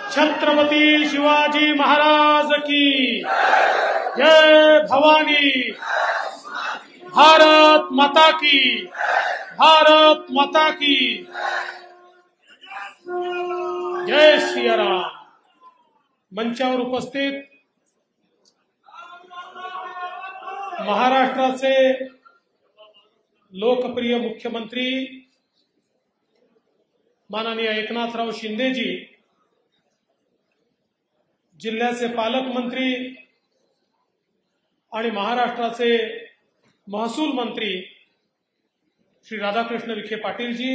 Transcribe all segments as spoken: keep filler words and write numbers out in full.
छत्रपती शिवाजी महाराज की जय भवानी। भारत माता की, भारत माता की जय श्री राम। मंचावर उपस्थित महाराष्ट्राचे लोकप्रिय मुख्यमंत्री माननीय एकनाथराव शिंदेजी, जिल्ह्याचे पालकमंत्री आणि महाराष्ट्राचे महसूल मंत्री श्री राधाकृष्ण विखे पाटीलजी,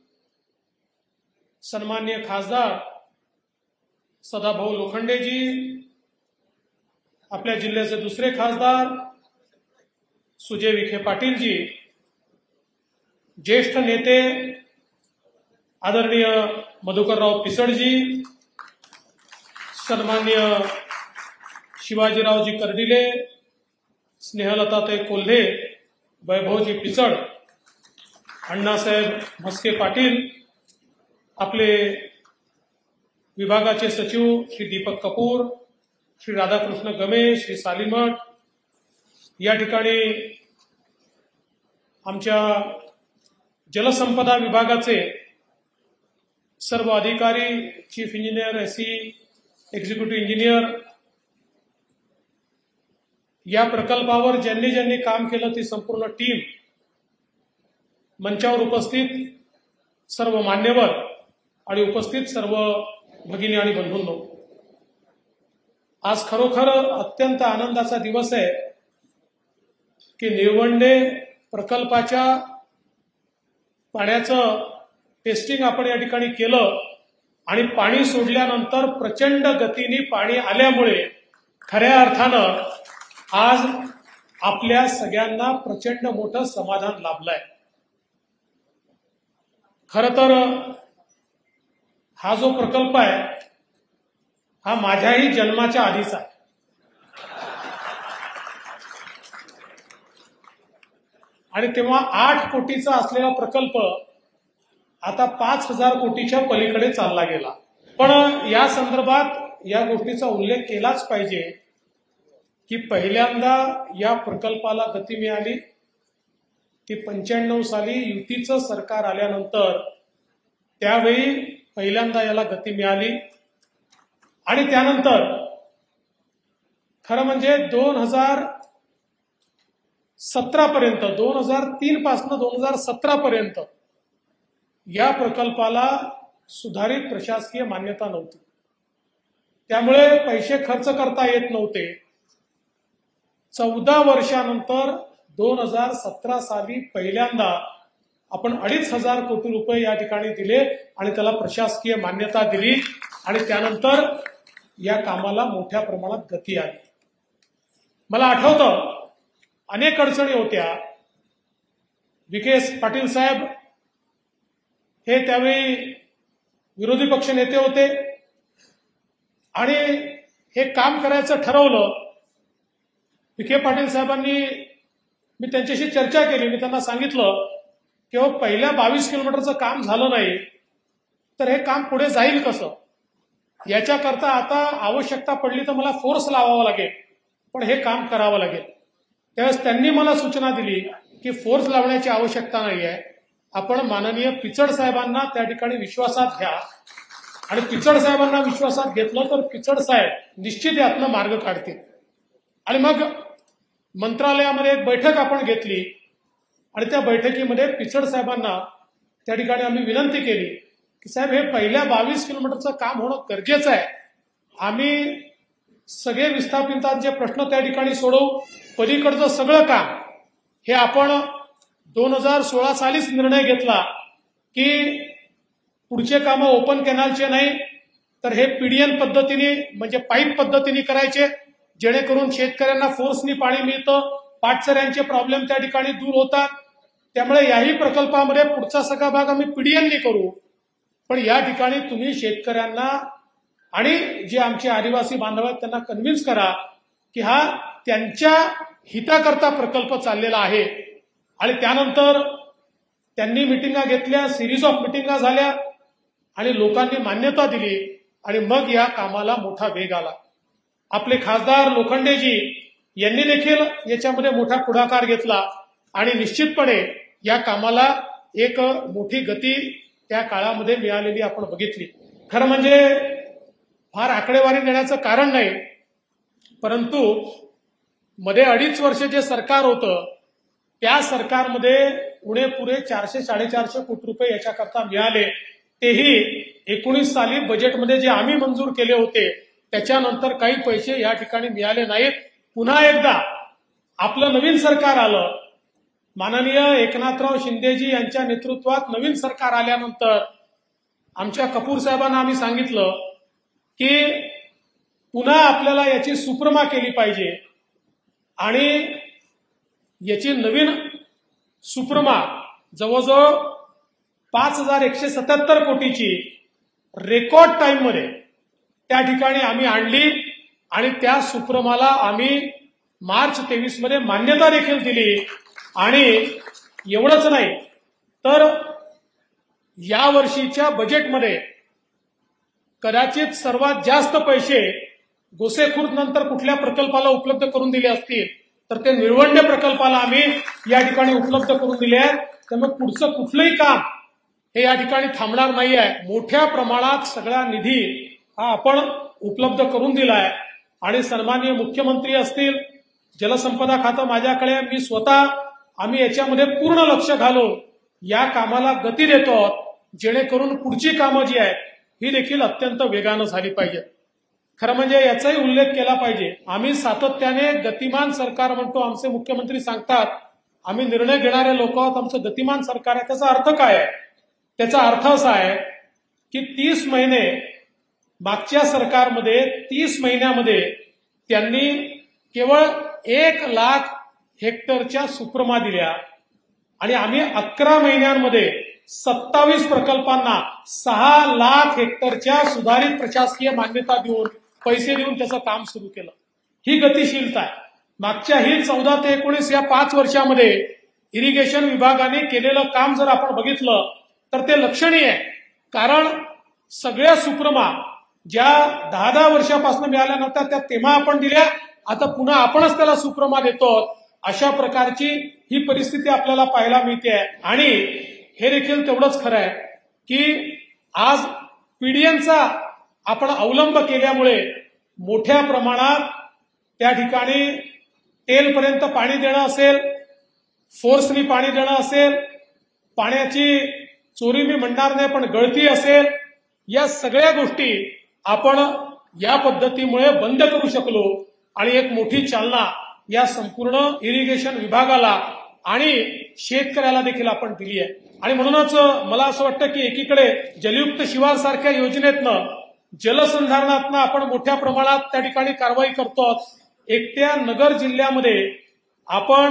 सन्माननीय खासदार सदाभाऊ लोखंडेजी, आपल्या जिल्ह्याचे दुसरे खासदार सुजय विखे पाटीलजी, ज्येष्ठ नेते आदरणीय मधुकरराव पिसडजी, सन्माननीय शिवाजीरावजी कर्डिले, स्नेहलताताई कोल्हे, वैभवजी पिचड, अण्णासाहेब म्हस्के पाटील, आपले विभागाचे सचिव श्री दीपक कपूर, श्री राधाकृष्ण गमे, श्री सालीमठ, या ठिकाणी आमच्या जलसंपदा विभागाचे सर्व अधिकारी, chief engineer, SE, executive engineer, या प्रकल्पावर ज्यांनी ज्यांनी काम केलं ती संपूर्ण टीम, मंचावर उपस्थित सर्व मान्यवर आणि उपस्थित सर्व भगिनी आणि बंधूंनो, आज खरोखर अत्यंत आनंदाचा दिवस आहे की निळवंडे प्रकल्पाच्या पाण्याचं टेस्टिंग आपण या ठिकाणी केलं आणि पाणी सोडल्यानंतर प्रचंड गतीने पाणी आल्यामुळे खऱ्या अर्थानं आज आपल्या सगळ्यांना प्रचंड मोठं समाधान लाभलंय। खरं तर हा जो प्रकल्प आहे हा माझ्याही जन्माच्या आधीचा आहे। आणि तेव्हा आठ कोटीचा असलेला प्रकल्प आता पाच हजार कोटीच्या पलीकडे चालला गेला। पण या संदर्भात या गोष्टीचा उल्लेख केलाच पाहिजे की पहिल्यांदा या प्रकल्पाला गती मिळाली ती पंच्याण्णव साली युतीचं सरकार आल्यानंतर, त्यावेळी पहिल्यांदा याला गती मिळाली। आणि त्यानंतर खरं म्हणजे दोन हजार सतरा पर्यंत, दोन हजार तीन पासून दोन हजार सतरा पर्यंत या प्रकल्पाला सुधारित प्रशासकीय मान्यता नव्हती, त्यामुळे पैसे खर्च करता येत नव्हते। चौदा वर्षानंतर दोन हजार सतरा साली पहिल्यांदा आपण अडीच हजार कोटी रुपये या ठिकाणी दिले आणि त्याला प्रशासकीय मान्यता दिली आणि त्यानंतर या कामाला मोठ्या प्रमाणात गती आली। मला आठवतं अनेक अडचणी होत्या। विखे पाटील साहेब हे त्यावेळी विरोधी पक्ष नेते होते आणि हे काम करायचं ठरवलं। विखे पाटील साहेबांनी, मी त्यांच्याशी चर्चा केली, मी त्यांना सांगितलं की हो, पहिल्या बावीस किलोमीटरचं काम झालं नाही तर हे काम पुढे जाईल कसं, याच्याकरता आता आवश्यकता पडली तर मला फोर्स लावावा लागेल, पण हे काम करावं लागेल। त्यावेळेस त्यांनी मला सूचना दिली की फोर्स लावण्याची आवश्यकता नाहीये, आपण माननीय पिचड साहेबांना त्या ठिकाणी विश्वासात घ्या आणि पिचड साहेबांना विश्वासात घेतलं तर पिचड साहेब निश्चित यातनं मार्ग काढतील। आणि मग मंत्रालयामध्ये एक बैठक आपण घेतली आणि त्या बैठकीमध्ये पिचड साहेबांना त्या ठिकाणी आम्ही विनंती केली की साहेब, हे पहिल्या बावीस किलोमीटरचं काम होणं गरजेचं आहे। आम्ही सगळे विस्थापितांचे प्रश्न त्या ठिकाणी सोडवू, पलीकडचं सगळं काम हे आपण दोन हजार सोळा सालीच निर्णय घेतला की पुढचे कामं ओपन कॅनलचे नाही तर हे पीडीएन पद्धतीने म्हणजे पाईप पद्धतीने करायचे, जेणेकरून शेतकऱ्यांना फोर्सनी पाणी मिळतं, पाटसऱ्यांचे प्रॉब्लेम त्या ठिकाणी दूर होतात। त्यामुळे याही प्रकल्पामध्ये पुढचा सगळा भाग आम्ही पीडीएननी करू, पण या ठिकाणी तुम्ही शेतकऱ्यांना आणि जे आमचे आदिवासी बांधव आहेत त्यांना कन्व्हिन्स करा की हा त्यांच्या हिताकरता प्रकल्प चाललेला आहे। आणि त्यानंतर त्यांनी मिटिंगा घेतल्या, सिरीज ऑफ मिटिंगा झाल्या आणि लोकांनी मान्यता दिली आणि मग या कामाला मोठा वेग आला. आपले खासदार लोखंडेजी यांनी देखील याच्यामध्ये मोठा पुढाकार घेतला आणि निश्चितपणे या कामाला एक मोठी गती त्या काळामध्ये मिळालेली आपण बघितली. खरं म्हणजे फार आकडेवारी देण्याचं कारण नाही, परंतु मध्ये अडीच वर्ष जे सरकार होतं त्या सरकारमध्ये उणे पुरे चारशे साडेचारशे कोटी रुपये याच्याकरता मिळाले. तेही एकोणीस साली बजेटमध्ये जे आम्ही मंजूर केले होते त्याच्यानंतर काही पैसे या ठिकाणी मिळाले नाहीत. पुन्हा एकदा आपलं नवीन सरकार आलं, माननीय एकनाथराव शिंदेजी यांच्या नेतृत्वात नवीन सरकार आल्यानंतर आमच्या कपूर साहेबांना आम्ही सांगितलं की पुन्हा आपल्याला याची सुप्रमा केली पाहिजे आणि याची नवीन सुप्रमा जवळजवळ पाच हजार एकशे सत्याहत्तर कोटीची रेकॉर्ड टाइममध्ये त्या ठिकाणी आम्ही आणली आणि त्या सुप्रमाला आम्ही मार्च तेवीस मध्ये मान्यता देखील दिली. आणि एवढंच नाही तर या वर्षीच्या बजेटमध्ये कदाचित सर्वात जास्त पैसे गोसेखुर्द नंतर कुठल्या प्रकल्पाला उपलब्ध करून दिले असतील तर ते निळवंडे प्रकल्पाला आम्ही या ठिकाणी उपलब्ध करून दिले आहे. त्यामुळे पुढचं कुठलंही काम हे या ठिकाणी थांबणार नाही आहे. मोठ्या प्रमाणात सगळा निधी हा आपण उपलब्ध करून दिला आहे आणि सन्माननीय मुख्यमंत्री असतील, जलसंपदा खातं माझ्याकडे, मी स्वतः आम्ही याच्यामध्ये पूर्ण लक्ष घालून या कामाला गती देतो आहोत, जेणेकरून पुढची कामं जी आहेत ही देखील अत्यंत वेगानं झाली पाहिजे. खरं म्हणजे याचाही उल्लेख केला पाहिजे, आम्ही सातत्याने गतिमान सरकार म्हणतो, आमचे मुख्यमंत्री सांगतात आम्ही निर्णय घेणारे लोक आहोत, आमचं गतिमान सरकार आहे. त्याचा अर्थ काय आहे? त्याचा अर्थ असा आहे की तीस महिने मागच्या सरकारमध्ये तीस महिन्यामध्ये त्यांनी केवळ एक लाख हेक्टरच्या सुप्रमा दिल्या आणि आम्ही अकरा महिन्यांमध्ये सत्तावीस प्रकल्पांना सहा लाख हेक्टरच्या सुधारित प्रशासकीय मान्यता देऊन पैसे देऊन त्याचं काम सुरू केलं. ही गतिशीलता आहे. मागच्या ही चौदा ते एकोणीस या पाच वर्षामध्ये इरिगेशन विभागाने केलेलं काम जर आपण बघितलं तर ते लक्षणीय आहे. कारण सगळ्या सुप्रमा ज्या दहा दहा वर्षापासून मिळाल्या नव्हत्या त्या तेव्हा आपण दिल्या, आता पुन्हा आपणच त्याला सुप्रमा देतो. अशा प्रकारची ही परिस्थिती आपल्याला पाहायला मिळते आहे. आणि हे देखील तेवढंच खरं आहे की आज पीडीएनचा आपण अवलंब केल्यामुळे मोठ्या प्रमाणात त्या ठिकाणी टेलपर्यंत पाणी देणं असेल, फोर्सनी पाणी देणं असेल, पाण्याची चोरी मी म्हणणार नाही पण गळती असेल, या सगळ्या गोष्टी आपण या पद्धतीमुळे बंद करू शकलो आणि एक मोठी चालना या संपूर्ण इरिगेशन विभागाला आणि शेतकऱ्याला देखील आपण दिली आहे. आणि म्हणूनच मला असं वाटतं की एकीकडे जलयुक्त शिवार सारख्या योजनेतनं जलसंधारणातनं आपण मोठ्या प्रमाणात त्या ठिकाणी कारवाई करतो. एकट्या नगर जिल्ह्यामध्ये आपण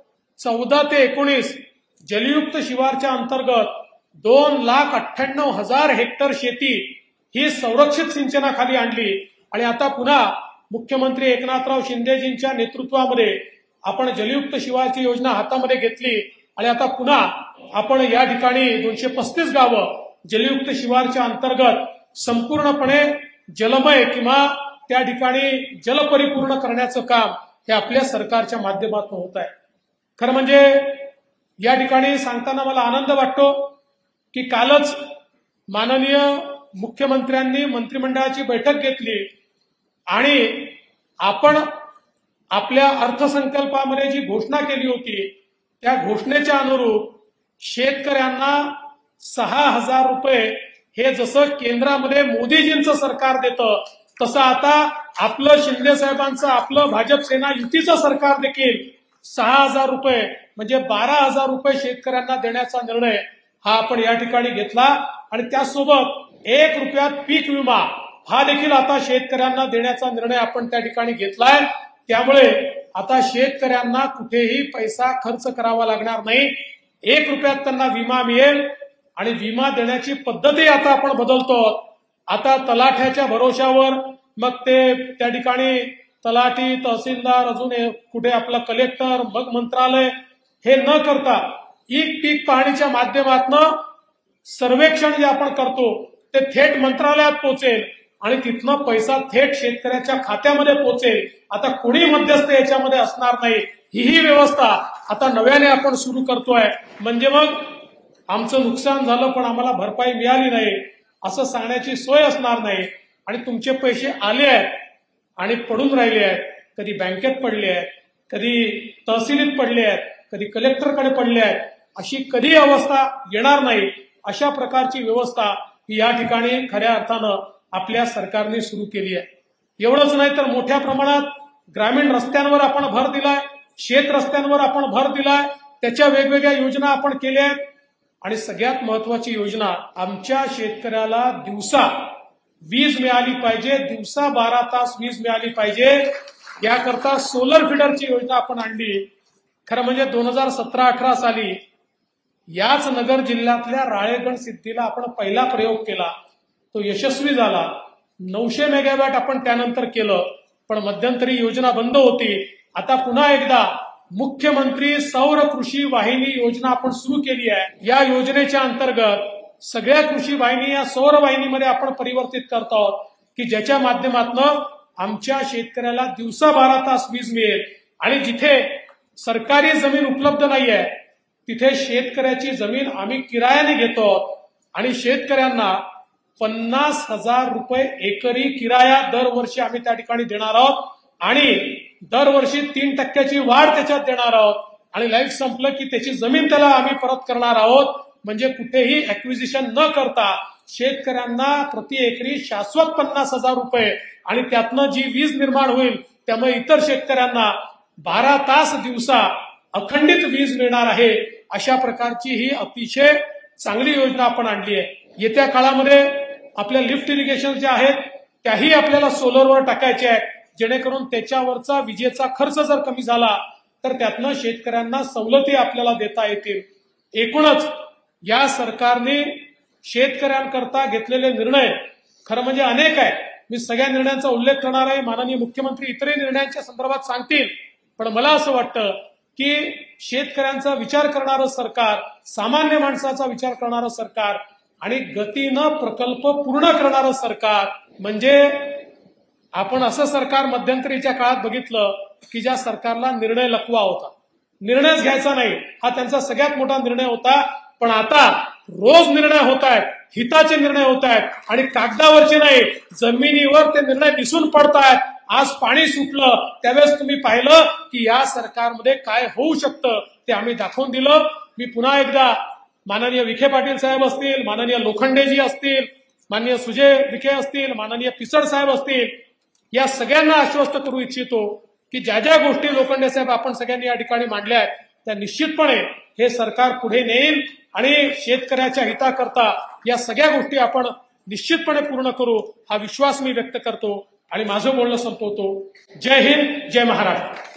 चौदा ते एकोणीस जलयुक्त शिवारच्या अंतर्गत दोन लाख अठ्ठ्याण्णव हजार हेक्टर शेती ही संरक्षित सिंचनाखाली आणली आणि आता पुन्हा मुख्यमंत्री एकनाथराव शिंदेजींच्या नेतृत्वामध्ये आपण जलयुक्त शिवारची योजना हातामध्ये घेतली आणि आता पुन्हा आपण या ठिकाणी दोनशे पस्तीस गावं जलयुक्त शिवारच्या अंतर्गत संपूर्णपणे जलमय किंवा त्या ठिकाणी जलपरिपूर्ण करण्याचं काम हे आपल्या सरकारच्या माध्यमातून होत आहे. खरं म्हणजे या ठिकाणी सांगताना मला आनंद वाटतो की कालच माननीय मुख्यमंत्र्यांनी मंत्रिमंडळाची बैठक घेतली आणि आपण आपल्या अर्थसंकल्पामध्ये जी घोषणा केली होती त्या घोषणेच्या अनुरूप शेतकऱ्यांना सहा हजार रुपये हे जसं केंद्रामध्ये मोदीजींचं सरकार देतं तसं आता आपलं शिंदे साहेबांचं आपलं भाजप सेना युतीचं सरकार देखील सहा हजार रुपये म्हणजे बारा हजार रुपये शेतकऱ्यांना देण्याचा निर्णय हा आपण या ठिकाणी घेतला आणि त्यासोबत एक रुपयात पीक विमा हा देखील आता शेतकऱ्यांना देण्याचा निर्णय आपण त्या ठिकाणी घेतलाय. त्यामुळे आता शेतकऱ्यांना कुठेही पैसा खर्च करावा लागणार नाही, एक रुपयात त्यांना विमा मिळेल आणि विमा देण्याची पद्धती आता आपण बदलतो. आता तलाठ्याच्या भरोशावर मग ते त्या ठिकाणी तलाठी, तहसीलदार, अजून कुठे आपला कलेक्टर, मग मंत्रालय हे न करता ई पीक पाहणीच्या माध्यमातून सर्वेक्षण जे आपण करतो ते थेट मंत्रालयात पोहोचेल आणि तिथनं पैसा थेट शेतकऱ्याच्या खात्यामध्ये पोहोचेल. आता कोणी मध्यस्थ याच्यामध्ये असणार नाही. ही व्यवस्था आता नव्याने आपण सुरू करतोय. म्हणजे मग आमचं नुकसान झालं पण आम्हाला भरपाई मिळाली नाही असं सांगण्याची सोय असणार नाही. आणि तुमचे पैसे आले आहेत आणि पडून राहिले आहेत, कधी बँकेत पडले आहेत, कधी तहसीलीत पडले आहेत, कधी कलेक्टरकडे पडले आहेत, अशी कधी अवस्था येणार नाही. अशा प्रकारची व्यवस्था ही या ठिकाणी खऱ्या अर्थानं आपल्या सरकारने सुरू केली आहे. एवढंच नाही तर मोठ्या प्रमाणात ग्रामीण रस्त्यांवर आपण भर दिलाय, शेत रस्त्यांवर आपण भर दिलाय, त्याच्या वेगवेगळ्या योजना आपण केल्या आहेत. आणि सगळ्यात महत्वाची योजना, आमच्या शेतकऱ्याला दिवसा वीज मिळाली पाहिजे, दिवसा बारा तास वीज मिळाली पाहिजे, याकरता सोलर फीडरची योजना आपण आणली. खरं म्हणजे दोन हजार सतरा अठरा साली याच नगर जिल्ह्यातल्या राळेगण सिद्धीला आपण पहिला प्रयोग केला, तो यशस्वी झाला. नऊशे मेगावॅट आपण त्यानंतर केलं, पण मध्यंतरी योजना बंद होती. आता पुन्हा एकदा मुख्यमंत्री सौर कृषी वाहिनी योजना आपण सुरू केली आहे. या योजनेच्या अंतर्गत सगळ्या कृषी वाहिनी या सौर वाहिनीमध्ये आपण परिवर्तित करत आहोत, की ज्याच्या माध्यमातून आमच्या शेतकऱ्याला दिवसा बारा तास वीज मिळेल. आणि जिथे सरकारी जमीन उपलब्ध नाहीये तिथे शेतकऱ्याची जमीन आम्ही किरायाने घेतो आणि शेतकऱ्यांना पन्नास हजार रुपये एकरी किराया दरवर्षी आम्ही त्या ठिकाणी देणार आहोत. आणि दरवर्षी तीन टक्क्याची वाढ त्याच्यात देणार आहोत. आणि लाईफ संपलं की त्याची जमीन त्याला आम्ही परत करणार आहोत. म्हणजे कुठेही ऍक्विजिशन न करता शेतकऱ्यांना प्रति एकरी शाश्वत पन्नास हजार रुपये आणि त्यातनं जी वीज निर्माण होईल त्यामुळे इतर शेतकऱ्यांना बारा तास दिवसा अखंडित वीज मिळणार आहे. अशा प्रकारची ही अतिशय चांगली योजना आपण आणली आहे. येत्या काळामध्ये आपल्या लिफ्ट इरिगेशन ज्या आहेत त्याही आपल्याला सोलरवर टाकायच्या आहेत, जेणेकरून त्याच्यावरचा विजेचा खर्च जर कमी झाला तर त्यातनं शेतकऱ्यांना सवलती आपल्याला देता येतील. एकूणच या सरकारने शेतकऱ्यांकरता घेतलेले निर्णय खरं म्हणजे अनेक आहे. मी सगळ्या निर्णयांचा उल्लेख करणार आहे, माननीय मुख्यमंत्री इतरही निर्णयांच्या संदर्भात सांगतील. पण मला असं वाटतं की शेतकऱ्यांचा विचार करणारं सरकार, सामान्य माणसाचा विचार करणारं सरकार आणि गतीनं प्रकल्प पूर्ण करणारं सरकार, म्हणजे आपण असं सरकार मध्यंतरीच्या काळात बघितलं की ज्या सरकारला निर्णय लकवा होता, निर्णयच घ्यायचा नाही, हा त्यांचा सगळ्यात मोठा निर्णय होता. पण आता रोज निर्णय होत आहेत, हिताचे निर्णय होत आहेत आणि कागदावरचे नाही, जमिनीवर ते निर्णय दिसून पडतायत. आज पाणी सुटलं त्यावेळेस तुम्ही पाहिलं की या सरकारमध्ये काय होऊ शकतं ते आम्ही दाखवून दिलं. मी पुन्हा एकदा माननीय विखे पाटील साहेब असतील, माननीय लोखंडेजी असतील, माननीय सुजय विखे असतील, माननीय पिसड साहेब असतील, या सगळ्यांना आश्वस्त करू इच्छितो की ज्या ज्या गोष्टी लोखंडे साहेब आपण सगळ्यांनी या ठिकाणी मांडल्या आहेत त्या निश्चितपणे हे सरकार पुढे नेईल आणि शेतकऱ्याच्या हिताकरता या सगळ्या गोष्टी आपण निश्चितपणे पूर्ण करू हा विश्वास मी व्यक्त करतो आणि माझं बोलणं संपवतो. जय हिंद, जय महाराष्ट्र.